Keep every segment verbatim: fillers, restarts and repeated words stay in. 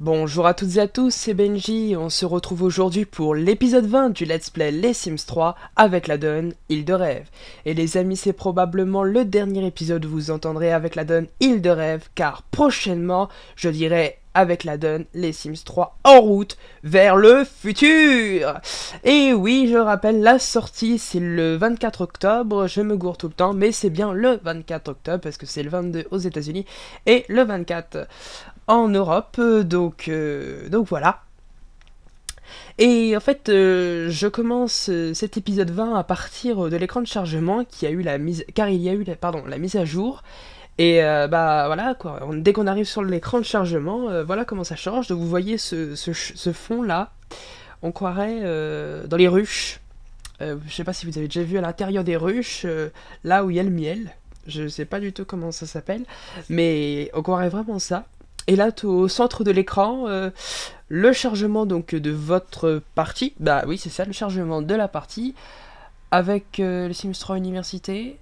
Bonjour à toutes et à tous, c'est Benji, on se retrouve aujourd'hui pour l'épisode vingt du Let's Play Les Sims trois avec la donne Île de Rêve. Et les amis, c'est probablement le dernier épisode où vous entendrez avec la donne Île de Rêve, car prochainement, je dirai avec la donne Les Sims trois en route vers le futur. Et oui, je rappelle, la sortie c'est le vingt-quatre octobre, je me gourre tout le temps, mais c'est bien le vingt-quatre octobre parce que c'est le vingt-deux aux États-Unis et le vingt-quatre en Europe, donc, euh, donc voilà. Et en fait, euh, je commence euh, cet épisode vingt à partir de l'écran de chargement qui a eu la mise, car il y a eu la, pardon, la mise à jour. Et euh, bah voilà quoi, on, dès qu'on arrive sur l'écran de chargement, euh, voilà comment ça change. Donc vous voyez ce, ce, ce fond là, on croirait euh, dans les ruches. Euh, je sais pas si vous avez déjà vu à l'intérieur des ruches, euh, là où il y a le miel. Je sais pas du tout comment ça s'appelle, mais on croirait vraiment ça. Et là, au centre de l'écran, euh, le chargement donc de votre partie. Bah oui, c'est ça, le chargement de la partie avec euh, le Sims trois Université.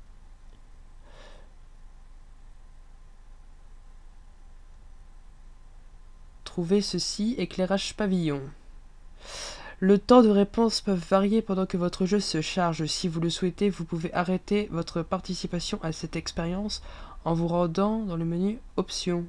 Trouvez ceci, éclairage pavillon. Le temps de réponse peut varier pendant que votre jeu se charge. Si vous le souhaitez, vous pouvez arrêter votre participation à cette expérience en vous rendant dans le menu Options.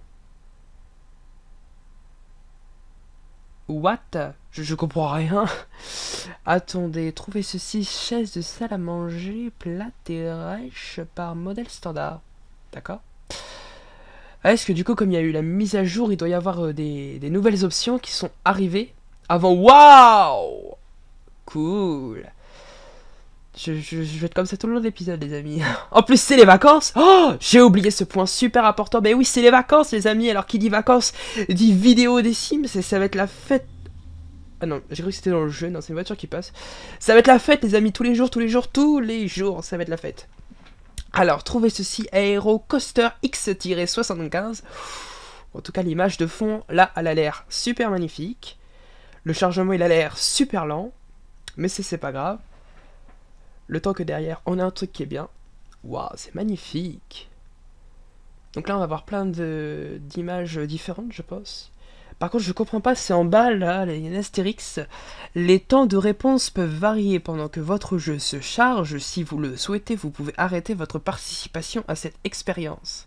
What? je, je comprends rien. Attendez, trouvez ceci, chaise de salle à manger, plate et rêche par modèle standard. D'accord. Est-ce que du coup, comme il y a eu la mise à jour, il doit y avoir euh, des, des nouvelles options qui sont arrivées avant. Waouh! Cool. Je, je, je vais être comme ça tout le long de l'épisode, les amis. En plus, c'est les vacances. Oh, j'ai oublié ce point super important. Ben oui, c'est les vacances, les amis. Alors, qui dit vacances, dit vidéo des Sims. Et ça va être la fête. Ah non, j'ai cru que c'était dans le jeu. Non, c'est une voiture qui passe. Ça va être la fête, les amis. Tous les jours, tous les jours, tous les jours. Ça va être la fête. Alors, trouvez ceci. Aero Coaster X soixante-quinze. En tout cas, l'image de fond, là, elle a l'air super magnifique. Le chargement, il a l'air super lent. Mais c'est pas grave. Le temps que derrière, on a un truc qui est bien. Waouh, c'est magnifique. Donc là, on va avoir plein de d'images différentes, je pense. Par contre, je comprends pas, c'est en bas, là, il y a un astérix. Les temps de réponse peuvent varier pendant que votre jeu se charge. Si vous le souhaitez, vous pouvez arrêter votre participation à cette expérience.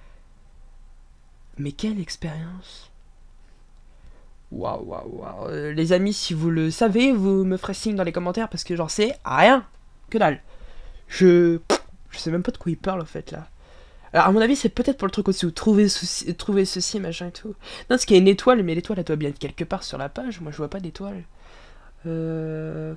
Mais quelle expérience? Waouh, waouh, waouh. Euh, les amis, si vous le savez, vous me ferez signe dans les commentaires parce que j'en sais rien. Que dalle. Je... Je sais même pas de quoi il parle en fait là. Alors à mon avis c'est peut-être pour le truc au-dessus. Trouver ceci, trouver ceci, machin et tout. Non, parce qu'il y a une étoile, mais l'étoile elle doit bien être quelque part sur la page. Moi je vois pas d'étoile. Euh...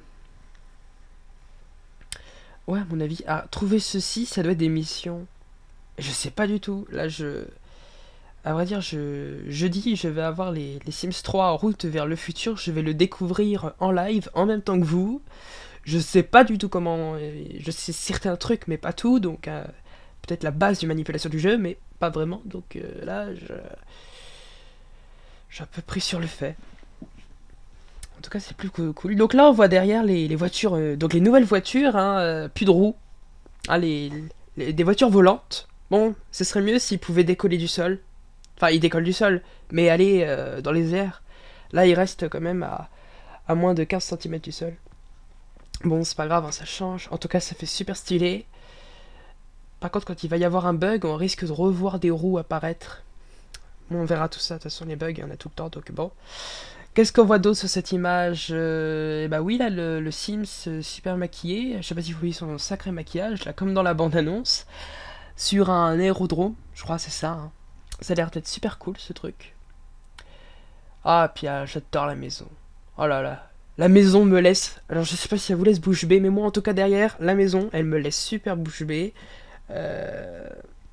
Ouais à mon avis. Ah, trouver ceci, ça doit être des missions. Je sais pas du tout. Là je... À vrai dire, je... jeudi je vais avoir les... les Sims trois en route vers le futur. Je vais le découvrir en live en même temps que vous. Je sais pas du tout comment, je sais certains trucs mais pas tout, donc euh, peut-être la base de manipulation du jeu mais pas vraiment, donc euh, là je j'ai un peu pris sur le fait. En tout cas c'est plus cool. Donc là on voit derrière les, les voitures, euh, donc les nouvelles voitures, hein, euh, plus de roues, hein, les, les, des voitures volantes. Bon, ce serait mieux s'ils pouvaient décoller du sol, enfin ils décollent du sol, mais aller euh, dans les airs. Là ils restent quand même à, à moins de quinze centimètres du sol. Bon, c'est pas grave, hein, ça change. En tout cas, ça fait super stylé. Par contre, quand il va y avoir un bug, on risque de revoir des roues apparaître. Bon, on verra tout ça. De toute façon, les bugs, il y en a tout le temps, donc bon. Qu'est-ce qu'on voit d'autre sur cette image? euh, Bah oui, là, le, le Sims euh, super maquillé. Je sais pas si vous voyez son sacré maquillage, là, comme dans la bande-annonce. Sur un aérodrome, je crois, c'est ça. Hein. Ça a l'air d'être super cool, ce truc. Ah, puis ah, j'adore la maison. Oh là là. La maison me laisse, alors je sais pas si elle vous laisse bouche bée, mais moi en tout cas derrière, la maison, elle me laisse super bouche bée. Euh...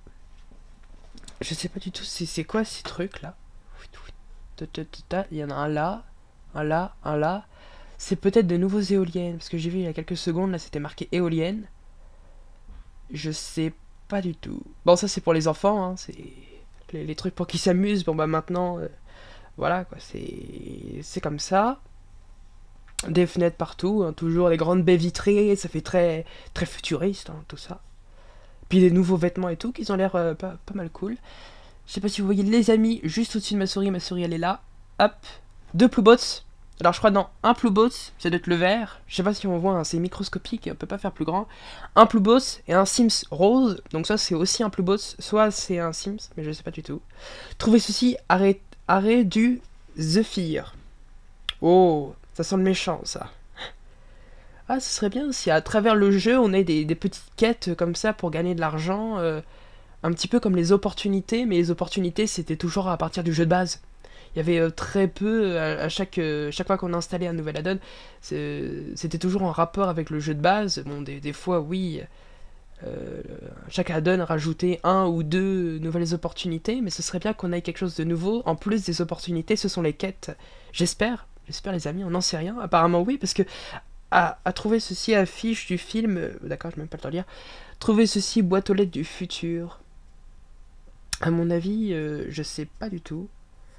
Je sais pas du tout c'est quoi ces trucs là. Il y en a un là, un là, un là. C'est peut-être de nouveaux éoliennes, parce que j'ai vu il y a quelques secondes, là c'était marqué éolienne. Je sais pas du tout. Bon ça c'est pour les enfants, hein, c'est les, les trucs pour qu'ils s'amusent, bon bah maintenant, euh, voilà quoi, c'est comme ça. Des fenêtres partout, hein, toujours les grandes baies vitrées, ça fait très très futuriste, hein, tout ça. Puis des nouveaux vêtements et tout, qui ont l'air euh, pas, pas mal cool. Je sais pas si vous voyez les amis, juste au-dessus de ma souris, ma souris elle est là. Hop, deux Ploubots. Alors je crois non, un Ploubos, ça doit être le vert. Je sais pas si on voit, hein, c'est microscopique, on peut pas faire plus grand. Un Ploubos et un Sims rose. Donc ça c'est aussi un Ploubos, soit c'est un Sims, mais je sais pas du tout. Trouvez ceci, arrêt, arrêt du Zephyr. Oh, ça sent le méchant ça. Ah, ce serait bien si à travers le jeu on ait des, des petites quêtes comme ça pour gagner de l'argent. Euh, un petit peu comme les opportunités, mais les opportunités c'était toujours à partir du jeu de base. Il y avait euh, très peu, à, à chaque, euh, chaque fois qu'on installait un nouvel add-on, c'était toujours en rapport avec le jeu de base. Bon, des, des fois, oui, euh, chaque add-on rajoutait un ou deux nouvelles opportunités, mais ce serait bien qu'on ait quelque chose de nouveau. En plus des opportunités, ce sont les quêtes. J'espère, j'espère les amis, on n'en sait rien. Apparemment oui, parce que à, à trouver ceci affiche du film, euh, d'accord, je n'ai même pas le temps de lire, trouver ceci boîte aux lettres du futur. À mon avis, euh, je sais pas du tout.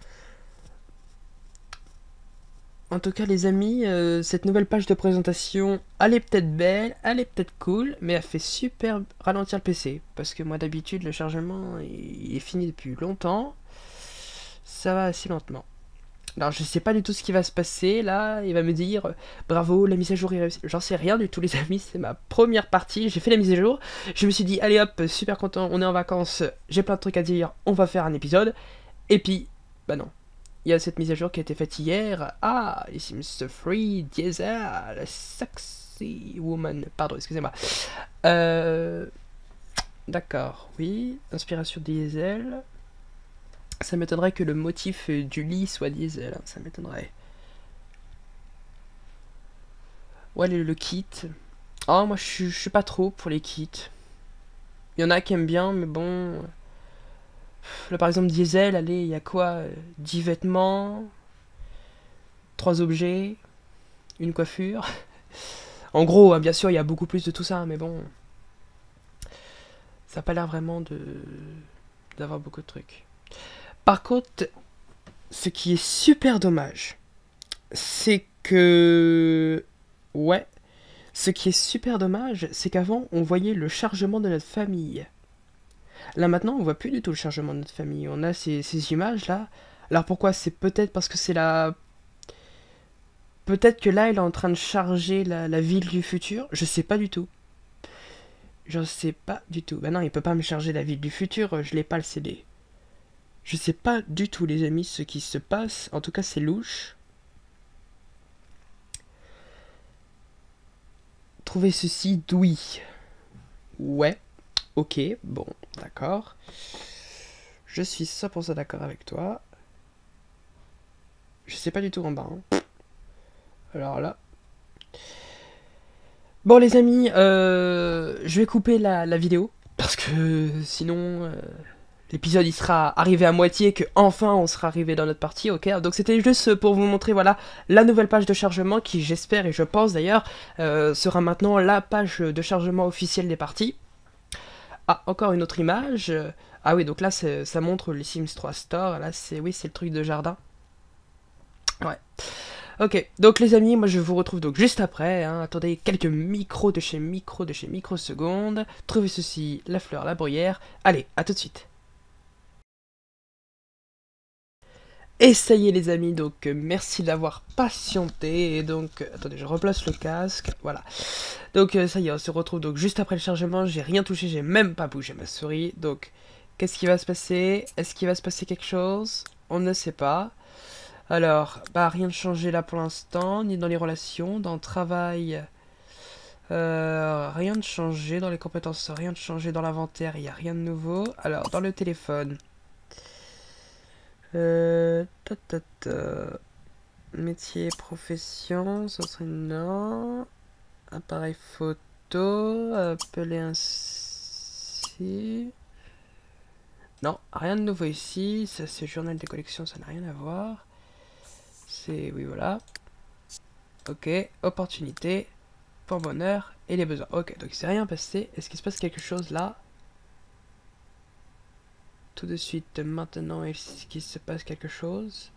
En tout cas, les amis, euh, cette nouvelle page de présentation, elle est peut-être belle, elle est peut-être cool, mais elle fait super ralentir le P C. Parce que moi, d'habitude, le chargement, il est fini depuis longtemps. Ça va assez lentement. Alors, je sais pas du tout ce qui va se passer. Là, il va me dire, euh, bravo, la mise à jour est réussie. J'en sais rien du tout, les amis. C'est ma première partie. J'ai fait la mise à jour. Je me suis dit, allez hop, super content, on est en vacances. J'ai plein de trucs à dire. On va faire un épisode. Et puis, bah non. Il y a cette mise à jour qui a été faite hier. Ah, les Sims Free, Diesel, Sexy Woman. Pardon, excusez-moi. Euh, D'accord, oui. Inspiration Diesel. Ça m'étonnerait que le motif du lit soit Diesel. Hein, ça m'étonnerait. Ouais, le, le kit. Oh, moi je je suis pas trop pour les kits. Il y en a qui aiment bien, mais bon. Là par exemple, Diesel, allez, il y a quoi? dix vêtements, trois objets, une coiffure. En gros, hein, bien sûr, il y a beaucoup plus de tout ça, mais bon. Ça n'a pas l'air vraiment de d'avoir beaucoup de trucs. Par contre, ce qui est super dommage, c'est que... Ouais. Ce qui est super dommage, c'est qu'avant, on voyait le chargement de notre famille. Là maintenant, on voit plus du tout le chargement de notre famille. On a ces, ces images-là. Alors pourquoi? C'est peut-être parce que c'est la... Peut-être que là, il est en train de charger la, la ville du futur. Je sais pas du tout. Je sais pas du tout. Bah non, il peut pas me charger la ville du futur. Je l'ai pas le C D. Je sais pas du tout, les amis, ce qui se passe. En tout cas, c'est louche. Trouvez ceci d'ouïe. Ouais. Ok. Bon, d'accord. Je suis cent pour cent d'accord avec toi. Je sais pas du tout en bas. Hein. Alors là. Bon les amis, euh, je vais couper la, la vidéo. Parce que sinon, euh, l'épisode il sera arrivé à moitié, que enfin on sera arrivé dans notre partie, ok. Donc c'était juste pour vous montrer, voilà, la nouvelle page de chargement qui, j'espère et je pense d'ailleurs, euh, sera maintenant la page de chargement officielle des parties. Ah, encore une autre image. Ah oui, donc là ça montre les Sims trois Store, là c'est, oui, c'est le truc de jardin. Ouais. Ok, donc les amis, moi je vous retrouve donc juste après, hein. Attendez quelques micros de chez micro de chez microsecondes, trouvez ceci, la fleur, la bruyère, allez, à tout de suite. Et ça y est les amis, donc euh, merci d'avoir patienté, et donc, euh, attendez, je replace le casque, voilà. Donc euh, ça y est, on se retrouve donc juste après le chargement, j'ai rien touché, j'ai même pas bougé ma souris, donc qu'est-ce qui va se passer? Est-ce qu'il va se passer quelque chose? On ne sait pas. Alors, bah rien de changé là pour l'instant, ni dans les relations, dans le travail, euh, rien de changé, dans les compétences, rien de changé, dans l'inventaire, il n'y a rien de nouveau. Alors, dans le téléphone, euh, ta, ta, ta. Métier, profession, ça serait non, appareil photo, appeler ainsi, non, rien de nouveau ici, ça c'est journal des collections, ça n'a rien à voir. C'est, oui, voilà. Ok, opportunité, pour bonheur et les besoins. Ok, donc il s'est rien passé. Est-ce qu'il se passe quelque chose là? Tout de suite, maintenant, est-ce qu'il se passe quelque chose?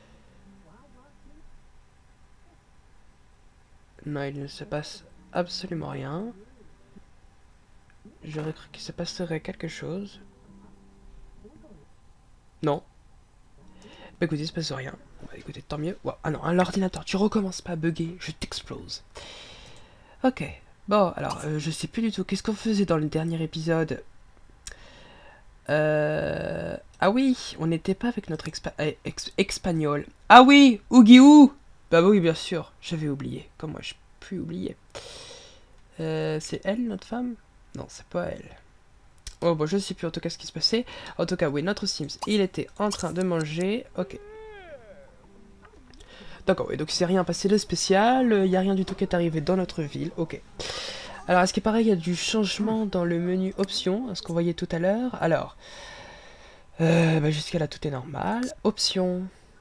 Non, il ne se passe absolument rien. J'aurais cru qu'il se passerait quelque chose. Non. Bah écoutez, il se passe rien. Bah écoutez, tant mieux. Wow. Ah non, hein, l'ordinateur, tu recommences pas à bugger, je t'explose. Ok. Bon, alors, euh, je sais plus du tout. Qu'est-ce qu'on faisait dans le dernier épisode? Euh... Ah oui, on n'était pas avec notre expa eh, ex espagnol. Ah oui, Ougiou. Bah oui, bien sûr, j'avais oublié. Comme moi, je peux oublier. Euh, c'est elle, notre femme? Non, c'est pas elle. Oh, bon, je sais plus en tout cas ce qui se passait. En tout cas, oui, notre Sims, il était en train de manger. Ok. D'accord, oui, donc il s'est rien passé de spécial. Il n'y a rien du tout qui est arrivé dans notre ville. Ok. Alors, est-ce qu'il paraît qu'il y a du changement dans le menu options, ce qu'on voyait tout à l'heure? Alors, euh, bah jusqu'à là, tout est normal. Options.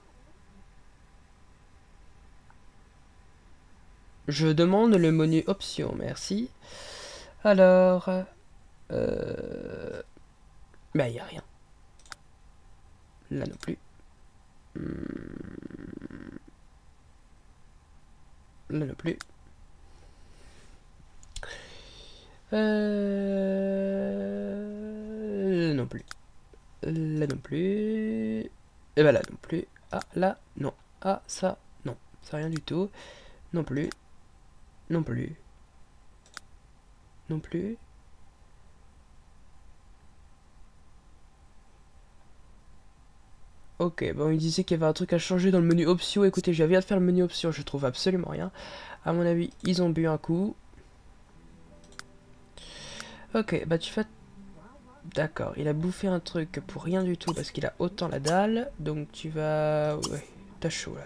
Je demande le menu options, merci. Alors, euh... bah, il n'y a rien. Là non plus. Là non plus. Euh... Non plus. Là non plus. Et bah là non plus. Ah, là, non. Ah, ça, non. Ça rien du tout. Non plus. Non plus. Non plus. Ok, bon, il disait qu'il y avait un truc à changer dans le menu options. Écoutez, je viens de faire le menu options, je trouve absolument rien. À mon avis, ils ont bu un coup. Ok, bah tu fais... D'accord, il a bouffé un truc pour rien du tout parce qu'il a autant la dalle. Donc tu vas... Ouais, t'as chaud là.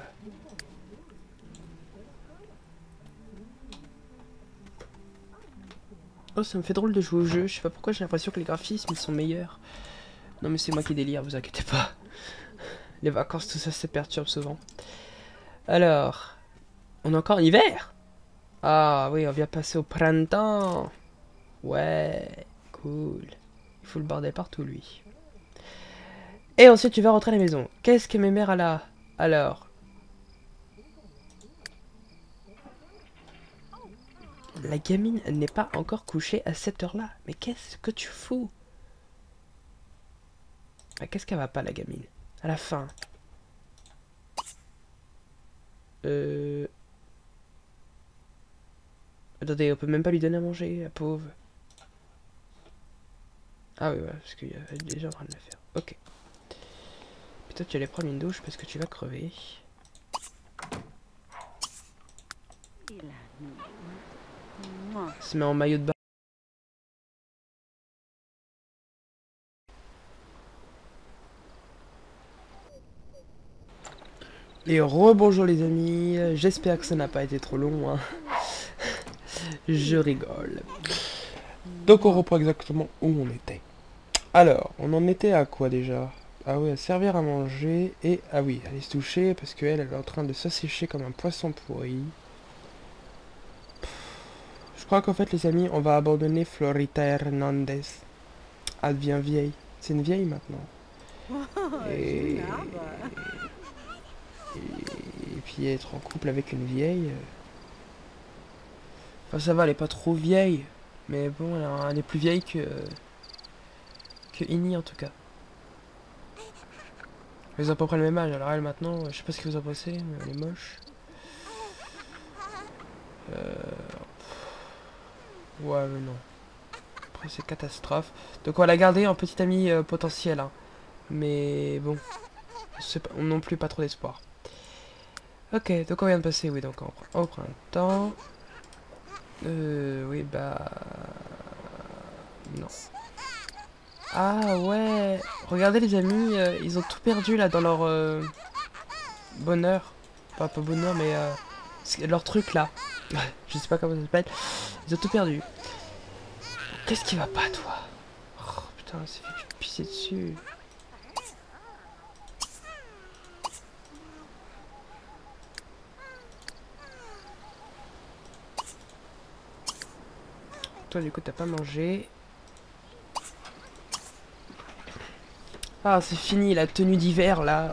Oh, ça me fait drôle de jouer au jeu. Je sais pas pourquoi j'ai l'impression que les graphismes ils sont meilleurs. Non mais c'est moi qui délire, vous inquiétez pas. Les vacances, tout ça, ça perturbe souvent. Alors... On est encore en hiver? Ah oui, on vient passer au printemps. Ouais, cool. Il fout le bordel partout, lui. Et ensuite, tu vas rentrer à la maison. Qu'est-ce que mes mères a là? Alors... La gamine n'est pas encore couchée à cette heure-là. Mais qu'est-ce que tu fous? Ah, qu'est-ce qu'elle va pas, la gamine? À la fin. Euh... Attendez, on peut même pas lui donner à manger, la pauvre. Ah oui, ouais, parce qu'il est déjà en train de le faire. Ok. Peut-être tu allais prendre une douche parce que tu vas crever. Il se met en maillot de bain. Et rebonjour les amis, j'espère que ça n'a pas été trop long, hein. Je rigole. Donc on reprend exactement où on était. Alors, on en était à quoi déjà? Ah oui, à servir à manger et... Ah oui, aller se toucher parce qu'elle, elle est en train de s'assécher comme un poisson pourri. Je crois qu'en fait les amis, on va abandonner Florita Hernandez. Elle devient vieille. C'est une vieille maintenant. Et... Et... Et puis être en couple avec une vieille... Enfin ça va, elle est pas trop vieille. Mais bon, elle est plus vieille que... Que Ini en tout cas. Ils ont à peu près le même âge, alors elle maintenant, je sais pas ce que vous en pensez, mais elle est moche. Euh... Ouais mais non. Après c'est catastrophe. Donc on va la garder en petite amie euh, potentielle. Hein. Mais bon. C'est pas, non plus pas trop d'espoir. Ok, donc on vient de passer, oui, donc au printemps. Euh, oui, bah... Non. Ah ouais. Regardez les amis, euh, ils ont tout perdu là dans leur euh, bonheur. Enfin, pas bonheur, mais euh, leur truc là. Je sais pas comment ça s'appelle. Ils ont tout perdu. Qu'est-ce qui va pas, toi? Oh putain, c'est fait que je vais pisser dessus. Toi, du coup, t'as pas mangé. Ah, c'est fini, la tenue d'hiver, là.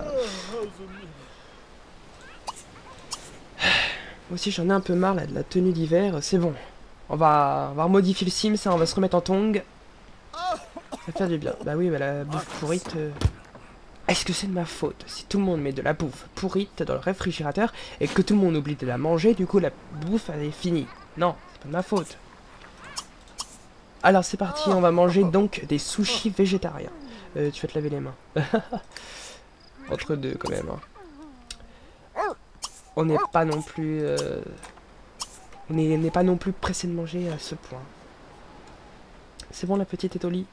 Moi aussi, j'en ai un peu marre, là, de la tenue d'hiver. C'est bon. On va, on va remodifier le Sims, ça, on va se remettre en tongs. Ça va faire du bien. Bah oui, bah la bouffe pourrite... Euh... Est-ce que c'est de ma faute si tout le monde met de la bouffe pourrite dans le réfrigérateur et que tout le monde oublie de la manger, du coup la bouffe elle est finie? Non, c'est pas de ma faute. Alors c'est parti, on va manger donc des sushis végétariens. Euh, tu vas te laver les mains. Entre deux quand même. Hein. On n'est pas non plus... Euh... On n'est pas non plus pressé de manger à ce point. C'est bon, la petite est au lit.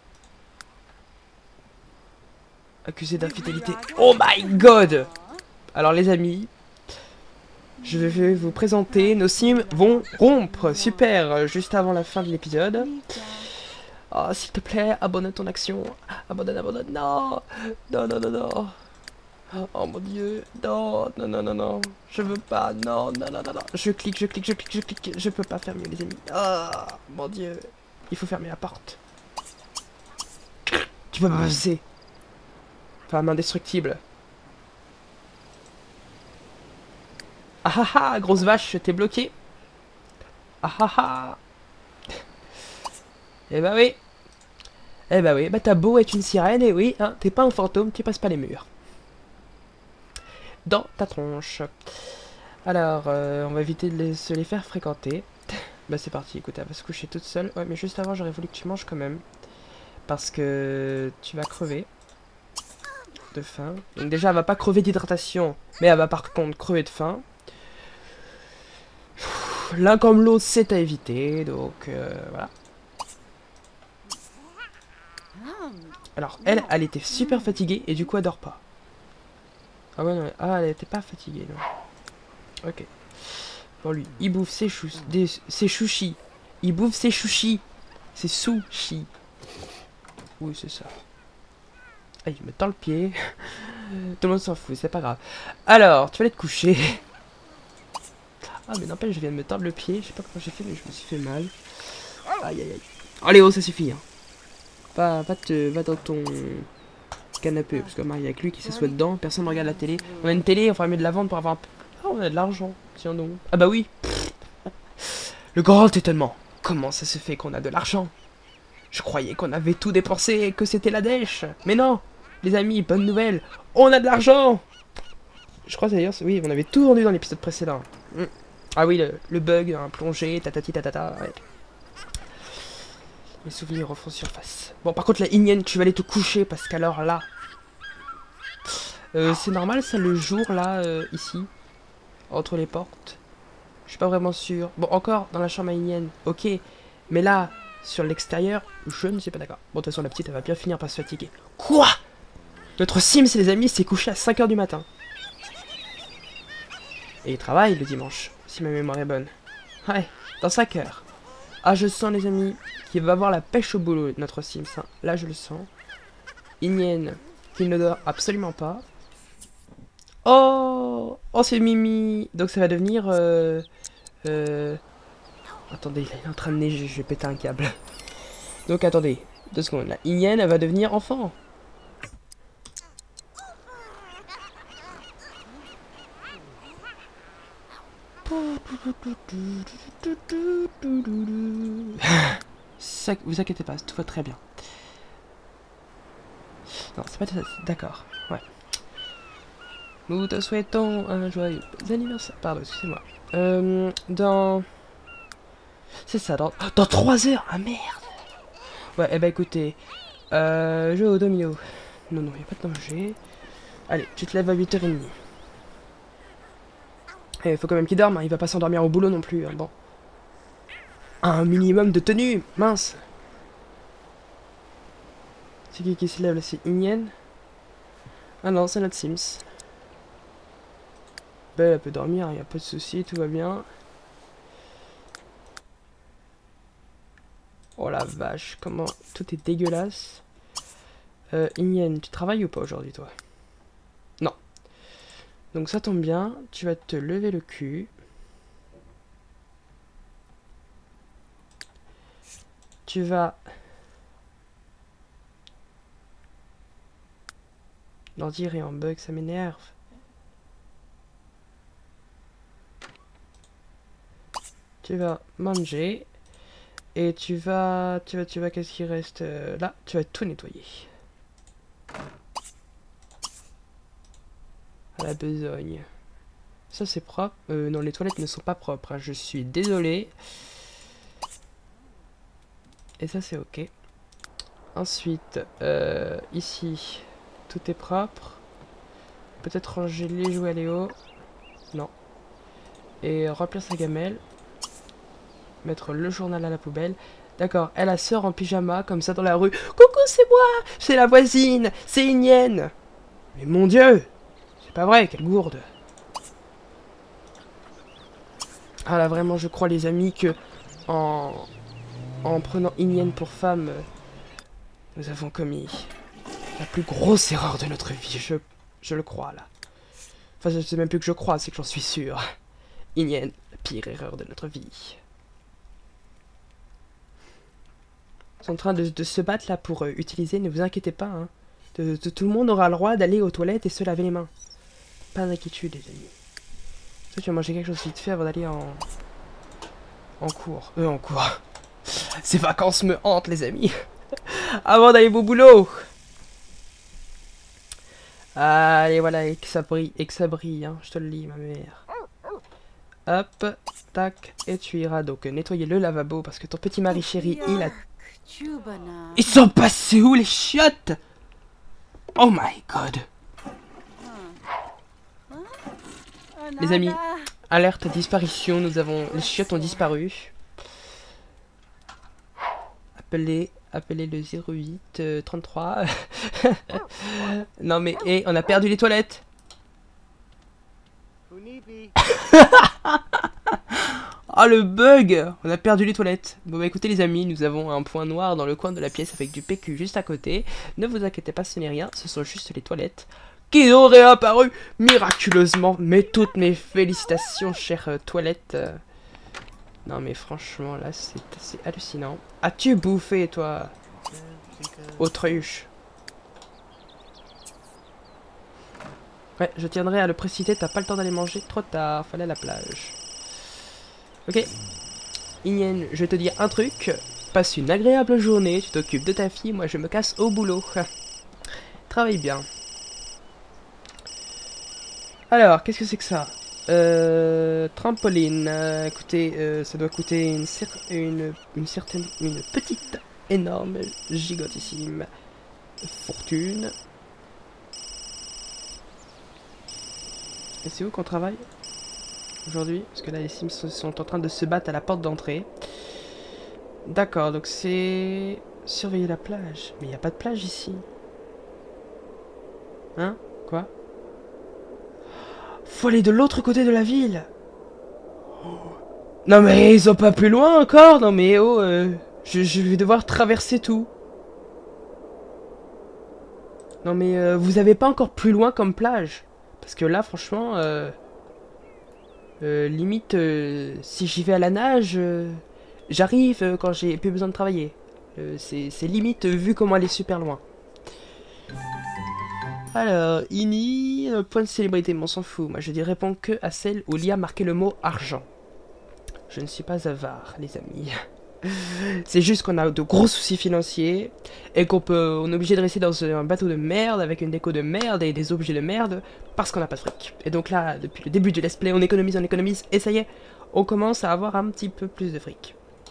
Accusé d'infidélité. Oh my god! Alors les amis, je vais vous présenter, nos sims vont rompre. Super, juste avant la fin de l'épisode. Oh, s'il te plaît, abandonne ton action. Abandonne, abandonne. Non! Non, non, non, non. Oh mon dieu. Non, non, non, non, non. Je veux pas. Non, non, non, non, non. Je clique, je clique, je clique, je clique. Je peux pas faire mieux, les amis. Oh, mon dieu. Il faut fermer la porte. Tu peux pas passer. Femme indestructible. Ah ah ah, grosse vache, t'es bloqué. Ah ah ah. Eh bah oui. Eh bah oui, bah t'as beau être une sirène, et oui, hein, t'es pas un fantôme, tu passes pas les murs. Dans ta tronche. Alors, euh, on va éviter de les, se les faire fréquenter. Bah c'est parti, écoute, elle va se coucher toute seule. Ouais, mais juste avant, j'aurais voulu que tu manges quand même. Parce que tu vas crever. De faim. Donc déjà, elle va pas crever d'hydratation, mais elle va par contre crever de faim. L'un comme l'autre, c'est à éviter, donc euh, voilà. Alors, elle, elle était super fatiguée, et du coup, elle dort pas. Ah ouais, non, ah, elle était pas fatiguée, non. Ok. Bon, lui, il bouffe ses, chou des, ses chouchis. Il bouffe ses chouchis. Ses sushis. Oui, c'est ça. Ah, il me tend le pied. Tout le monde s'en fout, c'est pas grave. Alors, tu vas aller te coucher. Ah, mais n'empêche, je viens de me tordre le pied. Je sais pas comment j'ai fait, mais je me suis fait mal. Aïe, aïe, aïe. Allez, oh, ça suffit. Hein. Va, va, te, va dans ton canapé, parce que Marie, il y a que lui qui s'assoit dedans. Personne ne regarde la télé. On a une télé, on va mieux de la vendre pour avoir un peu... Ah, on a de l'argent. Tiens donc. Ah bah oui. Le grand étonnement. Comment ça se fait qu'on a de l'argent? Je croyais qu'on avait tout dépensé et que c'était la dèche. Mais non. Les amis, bonne nouvelle. On a de l'argent. Je crois d'ailleurs, oui, on avait tout vendu dans l'épisode précédent. Mm. Ah oui, le, le bug, un plongé, tatati tatata, ouais. Les souvenirs refont surface. Bon, par contre, la Ignène, tu vas aller te coucher, parce qu'alors là... Euh, c'est normal, ça, le jour, là, euh, ici, entre les portes. Je suis pas vraiment sûr. Bon, encore, dans la chambre à Ignène, ok. Mais là, sur l'extérieur, je ne suis pas d'accord. Bon, de toute façon, la petite, elle va bien finir par se fatiguer. Quoi? Notre Sims, les amis, s'est couché à cinq heures du matin. Et il travaille le dimanche, si ma mémoire est bonne. Ouais, dans cinq heures. Ah, je sens, les amis, qu'il va avoir la pêche au boulot, notre Sims. Hein. Là, je le sens. Ignène, qui ne dort absolument pas. Oh, oh, c'est Mimi. Donc, ça va devenir... Euh, euh... Attendez, il est en train de neiger, je vais péter un câble. Donc, attendez, deux secondes. Là, Ignène, elle va devenir enfant. Ça, vous inquiétez pas, tout va très bien. Non, c'est pas ça, d'accord, ouais. Nous te souhaitons un joyeux anniversaire. Pardon, excusez-moi. Euh, dans... C'est ça, dans... Dans trois heures. Ah merde. Ouais, eh ben écoutez. Euh, jeu au domino. Non, non, il n'y a pas de danger. Allez, tu te lèves à huit heures trente. Il faut quand même qu'il dorme, hein. Il va pas s'endormir au boulot non plus, hein. Bon. Un minimum de tenue, mince. C'est qui qui se lève là? C'est Ignène? Ah non, c'est notre Sims. Belle, elle peut dormir, il n'y a pas de souci, tout va bien. Oh la vache, comment tout est dégueulasse. Euh, Ignène, tu travailles ou pas aujourd'hui, toi? Non. Donc ça tombe bien, tu vas te lever le cul. Tu vas... L'ordi est en bug, ça m'énerve. Tu vas manger. Et tu vas... Tu vas... Tu vas... Qu'est-ce qui reste euh, là? Tu vas tout nettoyer. la besogne. Ça c'est propre. Euh, non, les toilettes ne sont pas propres. Hein. Je suis désolé. Et ça c'est ok. Ensuite, euh, ici, tout est propre. Peut-être ranger les jouets à Léo. Non. Et remplir sa gamelle. Mettre le journal à la poubelle. D'accord, elle a sœur en pyjama, comme ça dans la rue. Coucou, c'est moi! C'est la voisine! C'est Inienne! Mais mon Dieu! C'est pas vrai, quelle gourde! Ah là, vraiment, je crois, les amis, que en, en prenant Inienne pour femme, nous avons commis la plus grosse erreur de notre vie. Je, je le crois, là. Enfin, je sais même plus que je crois, c'est que j'en suis sûr. Inienne, la pire erreur de notre vie. Ils sont en train de, de se battre là pour euh, utiliser, ne vous inquiétez pas, hein. De, de, tout le monde aura le droit d'aller aux toilettes et se laver les mains. Pas d'inquiétude, les amis. Toi, tu vas manger quelque chose vite fait avant d'aller en... En cours. Euh, en cours. Ces vacances me hantent, les amis. Avant d'aller au boulot. Allez, voilà, et que ça brille, et que ça brille, hein. Je te le lis, ma mère. Hop, tac, et tu iras donc nettoyer le lavabo parce que ton petit mari chéri, il a... Ils sont passés où les chiottes? Oh my god. Les amis, alerte disparition, nous avons... Les chiottes ont disparu. Appelez, appelez le zéro huit euh, trente-trois. Non mais, hé, on a perdu les toilettes. Ah, oh, le bug! On a perdu les toilettes. Bon bah écoutez les amis, nous avons un point noir dans le coin de la pièce avec du P Q juste à côté. Ne vous inquiétez pas, ce n'est rien, ce sont juste les toilettes qui ont réapparu miraculeusement. Mais toutes mes félicitations, chère euh, toilette. Euh... Non mais franchement là c'est assez hallucinant. As-tu bouffé toi, autruche? Ouais, je tiendrai à le préciser, t'as pas le temps d'aller manger, trop tard, fallait à la plage. Ok, Inienne, je vais te dire un truc. Passe une agréable journée, tu t'occupes de ta fille, moi je me casse au boulot. Travaille bien. Alors, qu'est-ce que c'est que ça? Euh, trampoline. Euh, écoutez, euh, ça doit coûter une, une, une certaine, une petite, énorme, gigantissime fortune. Et c'est où qu'on travaille aujourd'hui? Parce que là, les Sims sont en train de se battre à la porte d'entrée. D'accord, donc c'est... Surveiller la plage. Mais il n'y a pas de plage ici. Hein? Quoi? Faut aller de l'autre côté de la ville. Non mais ils ont pas plus loin encore. Non mais oh, euh, je, je vais devoir traverser tout. Non mais euh, vous avez pas encore plus loin comme plage? Parce que là franchement, euh, euh, limite, euh, si j'y vais à la nage, euh, j'arrive euh, quand j'ai plus besoin de travailler. Euh, c'est limite euh, vu comment elle est super loin. Alors, Ini, euh, point de célébrité, mais on s'en fout. Moi, je dis réponds que à celle où l'I A marqué le mot argent. Je ne suis pas avare, les amis. C'est juste qu'on a de gros soucis financiers et qu'on peut, on est obligé de rester dans un bateau de merde avec une déco de merde et des objets de merde parce qu'on n'a pas de fric. Et donc là, depuis le début du let's play, on économise, on économise et ça y est, on commence à avoir un petit peu plus de fric.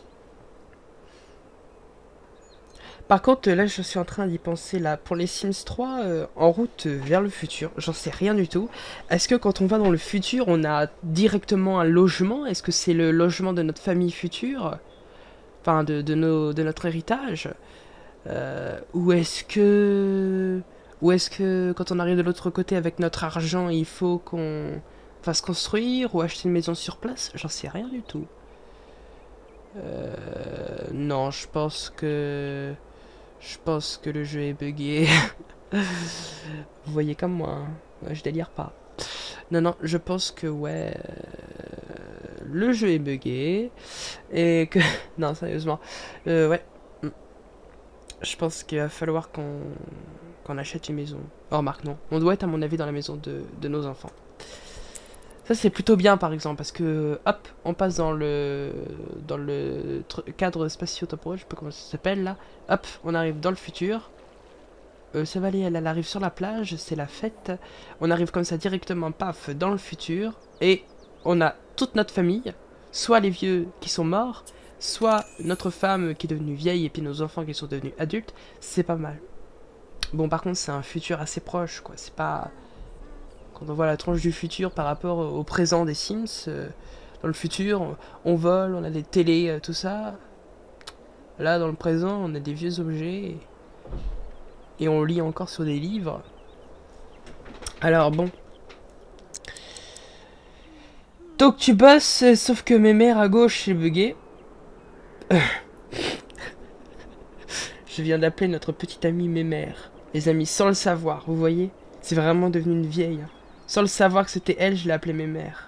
Par contre, là, je suis en train d'y penser, là, pour les Sims trois, euh, en route vers le futur, j'en sais rien du tout. Est-ce que quand on va dans le futur, on a directement un logement? Est-ce que c'est le logement de notre famille future? Enfin, de, de, nos, de notre héritage? euh, Ou est-ce que... Ou est-ce que, quand on arrive de l'autre côté avec notre argent, il faut qu'on fasse construire ou acheter une maison sur place? J'en sais rien du tout. Euh, non, je pense que... Je pense que le jeu est buggé. Vous voyez comme moi, hein. Je délire pas. Non, non, je pense que ouais... Euh, le jeu est buggé. Et que... Non, sérieusement. Euh, ouais. Je pense qu'il va falloir qu'on qu'on achète une maison. Oh, remarque, non. On doit être, à mon avis, dans la maison de, de nos enfants. Ça c'est plutôt bien par exemple parce que hop on passe dans le dans le cadre spatio-temporel, je sais pas comment ça s'appelle là, hop on arrive dans le futur, euh, Savalie, elle, elle arrive sur la plage, c'est la fête. On arrive comme ça directement, paf, dans le futur. Et on a toute notre famille, soit les vieux qui sont morts, soit notre femme qui est devenue vieille et puis nos enfants qui sont devenus adultes. C'est pas mal. Bon, par contre, c'est un futur assez proche, quoi. C'est pas... Quand on voit la tranche du futur par rapport au présent des Sims, euh, dans le futur, on, on vole, on a des télés, euh, tout ça. Là, dans le présent, on a des vieux objets. Et, et on lit encore sur des livres. Alors, bon. Donc, tu bosses, euh, sauf que mes mères à gauche, c'est bugué. Je viens d'appeler notre petite amie Mémère. Les amis, sans le savoir, vous voyez? C'est vraiment devenu une vieille. Hein. Sans le savoir que c'était elle, je l'ai appelée Mémère.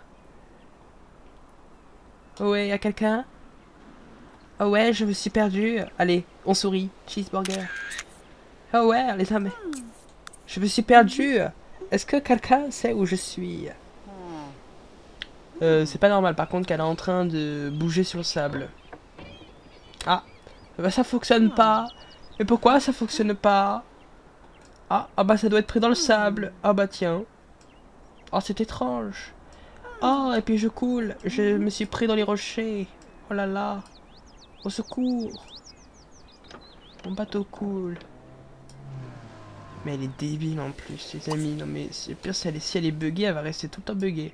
Oh ouais, y'a quelqu'un? Oh ouais, je me suis perdu. Allez, on sourit. Cheeseburger. Oh ouais, les amis. Je me suis perdu. Est-ce que quelqu'un sait où je suis? Euh, c'est pas normal par contre qu'elle est en train de bouger sur le sable. Ah, bah ça fonctionne pas. Mais pourquoi ça fonctionne pas? Ah, ah bah ça doit être pris dans le sable. Ah bah tiens. Oh, c'est étrange. Oh, et puis je coule. Je me suis pris dans les rochers. Oh là là. Au secours. Mon bateau coule. Mais elle est débile en plus, les amis. Non mais c'est pire, si elle est, si elle est buggée, elle va rester tout le temps buggée.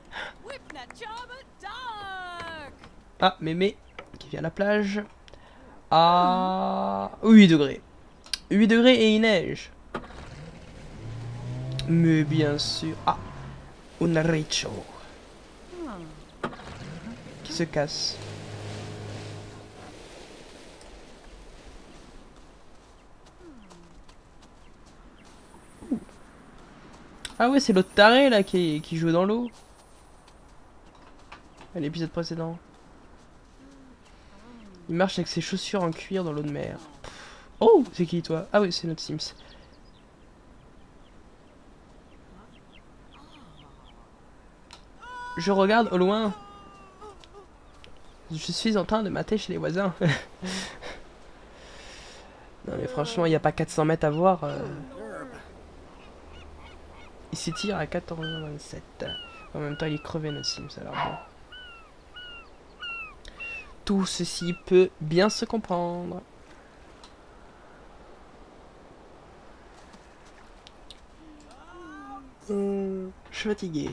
Ah, mémé, qui vient à la plage. Ah, huit degrés. huit degrés et il neige. Mais bien sûr. Ah, un Rachel. Qui se casse. Ah ouais, c'est l'autre taré là qui, qui joue dans l'eau. À l'épisode précédent. Il marche avec ses chaussures en cuir dans l'eau de mer. Pff. Oh, c'est qui toi? Ah oui, c'est notre Sims. Je regarde au loin. Je suis en train de mater chez les voisins. Non mais franchement, il n'y a pas quatre cents mètres à voir. Euh... Il s'étire à quatorze heures vingt-sept. En même temps, il est crevé notre Sims, alors bon. Tout ceci peut bien se comprendre. Hum, je suis fatigué.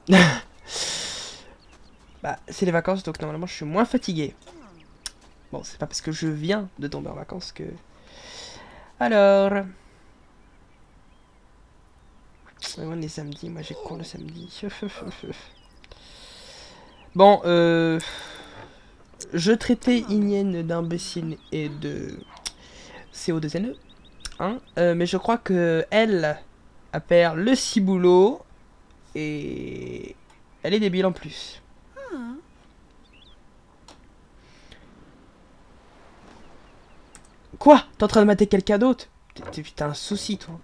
Bah, c'est les vacances, donc normalement je suis moins fatigué. Bon, c'est pas parce que je viens de tomber en vacances que... Alors... On est samedi, moi j'ai cours le samedi. Bon, euh... je traitais Ignène d'imbécile et de C O deux N E. Hein, euh, mais je crois que elle a perdu le ciboulot et elle est débile en plus. Quoi? T'es en train de mater quelqu'un d'autre? T'as un souci, toi.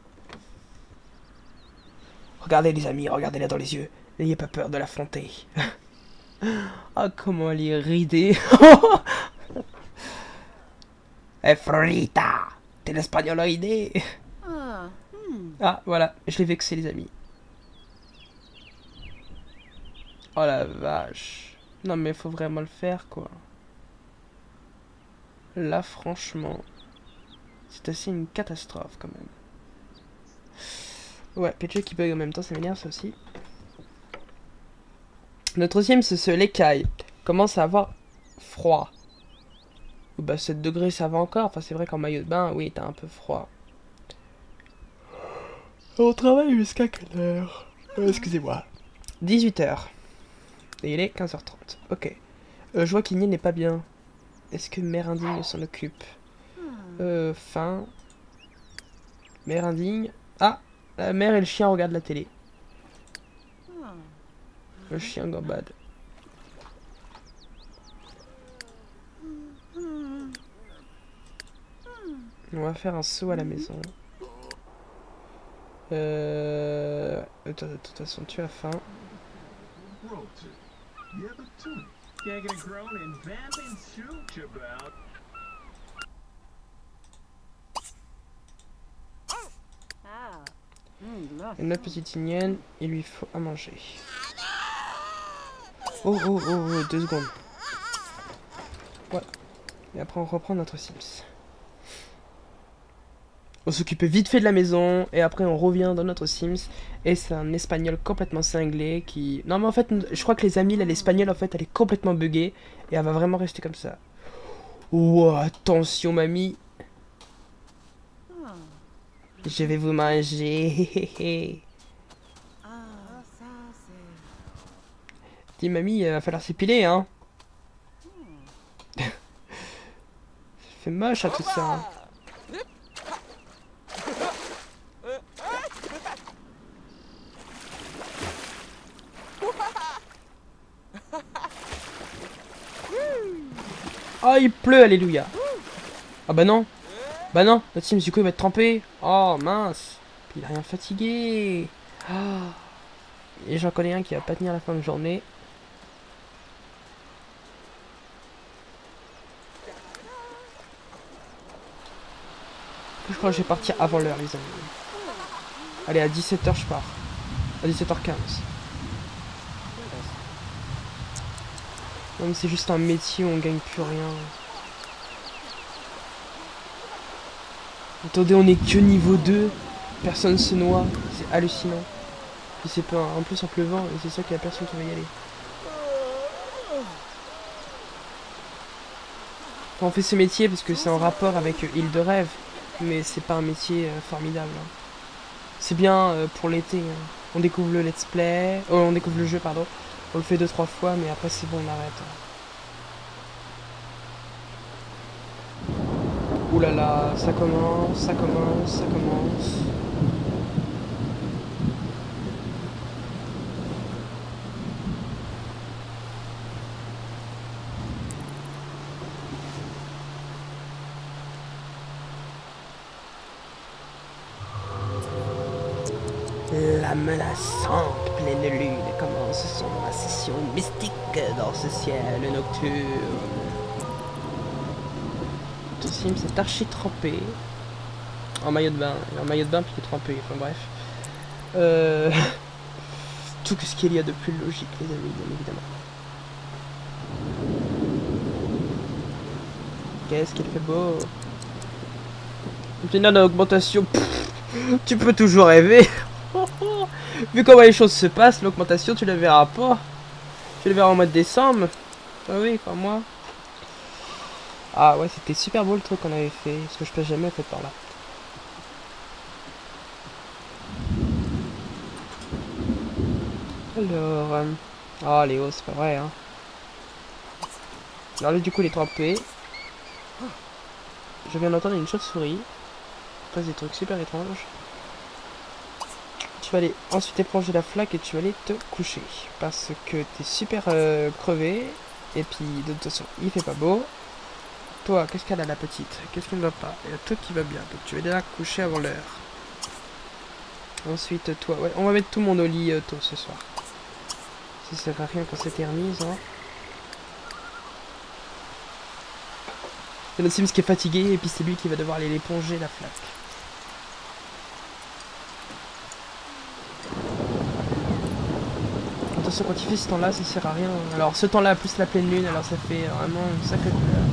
Regardez, les amis, regardez-la dans les yeux. N'ayez pas peur de l'affronter. Ah, comment elle est ridée. Eh, Florita, t'es l'espagnoloïdé. Ah, hmm. Ah, voilà, je l'ai vexé, les amis. Oh la vache. Non, mais faut vraiment le faire, quoi. Là, franchement, c'est assez une catastrophe, quand même. Ouais, P J qui bug en même temps, ça m'énerve, ça aussi. Notre deuxième, c'est ce l'écaille. Commence à avoir froid. Bah, sept degrés, ça va encore. Enfin, c'est vrai qu'en maillot de bain, oui, t'as un peu froid. On travaille jusqu'à quelle heure? euh, Excusez-moi. dix-huit heures. Et il est quinze heures trente. Ok. Euh, je vois qu'Igné n'est pas bien. Est-ce que Mère Indigne s'en occupe? Euh, fin. Mère Indigne. Ah! La mère et le chien regardent la télé. Le chien gambade. On va faire un saut à la maison. Euh... De toute façon, tu as faim. Et notre petite Inienne, il lui faut à manger. Oh, oh, oh, oh, deux secondes. Voilà. Et après, on reprend notre Sims. On s'occupe vite fait de la maison, et après, on revient dans notre Sims. Et c'est un espagnol complètement cinglé qui... Non, mais en fait, je crois que les amis, là, l'espagnol, en fait, elle est complètement buggée. Et elle va vraiment rester comme ça. Oh, attention, mamie. Je vais vous manger. Dis mamie, il va falloir s'épiler, hein. Ça fait moche à tout ça. Hein. Oh, il pleut, alléluia. Ah bah non. Bah non, notre Sims du coup il va être trempé. Oh mince. Puis il a rien fatigué. Oh. Et j'en connais un qui va pas tenir la fin de journée. Je crois que je vais partir avant l'heure les amis. Allez, à dix-sept heures je pars. À dix-sept heures quinze. Non mais c'est juste un métier où on gagne plus rien. Attendez, on est que niveau deux. Personne se noie. C'est hallucinant. Et c'est pas en plus en pleuvant et c'est sûr qu'il y a personne qui va y aller. Enfin, on fait ce métier parce que c'est en rapport avec euh, Île de Rêve. Mais c'est pas un métier euh, formidable. Hein. C'est bien euh, pour l'été. Hein. On découvre le let's play. Oh, on découvre le jeu, pardon. On le fait deux trois fois, mais après c'est bon, on arrête. Ouh là là, ça commence, ça commence, ça commence. La menaçante pleine lune commence son ascension mystique dans ce ciel nocturne. Ton Sim s'est archi trempé. En maillot de bain. En maillot de bain puis il est trempé. Enfin bref. Euh... Tout ce qu'il y a de plus logique les amis, bien évidemment. Qu'est-ce qu'il fait beau. Une augmentation. Tu peux toujours rêver. Vu comment les choses se passent, l'augmentation tu la verras pas. Tu la verras en mois de décembre. Ah oui, comme moi. Ah ouais, c'était super beau le truc qu'on avait fait. Parce que je passe jamais fait par là. Alors... Euh... Oh Léo, c'est pas vrai hein. Alors lui du coup il est trempé. Je viens d'entendre une chauve-souris. Après des trucs super étranges. Tu vas aller ensuite éponger la flaque et tu vas aller te coucher. Parce que t'es super euh, crevé. Et puis de toute façon il fait pas beau. Toi, qu'est-ce qu'elle a la petite? Qu'est-ce qui ne va pas? Il y a toi qui va bien. Donc tu vas aller la coucher avant l'heure. Ensuite toi, ouais, on va mettre tout le monde au lit euh, tôt ce soir. Ça sert à rien qu'on s'éternise. Hein. C'est notre Sims qui est fatigué et puis c'est lui qui va devoir aller l'éponger la flaque. Attention, quand il fait ce temps-là, ça sert à rien. Alors ce temps-là plus la pleine lune, alors ça fait vraiment une sacrée couleur.